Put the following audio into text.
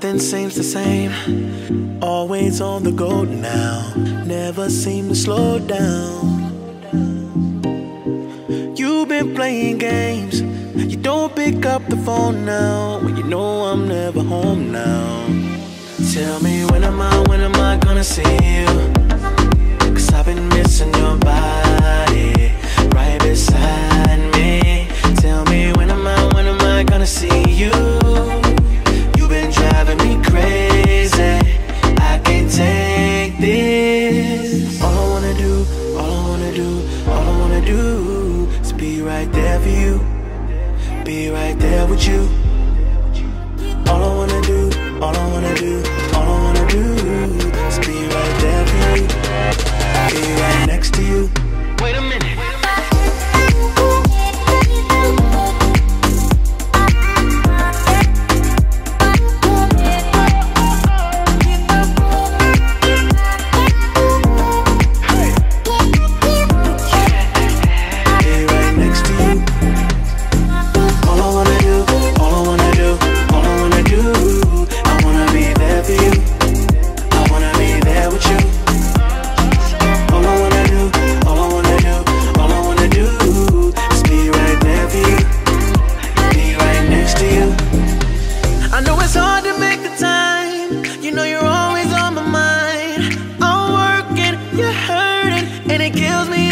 Nothing seems the same. Always on the go now. Never seem to slow down. You've been playing games. You don't pick up the phone now when you know I'm never home now. Tell me when am I gonna see you? 'Cause I've been missing your body right beside me. Tell me when am I gonna see you? You've been driving me crazy. I can't take this. All I wanna do is be right there for you. Be right there with you. All I wanna do is be right there for you. Be right next to you. Wait a minute. Kills me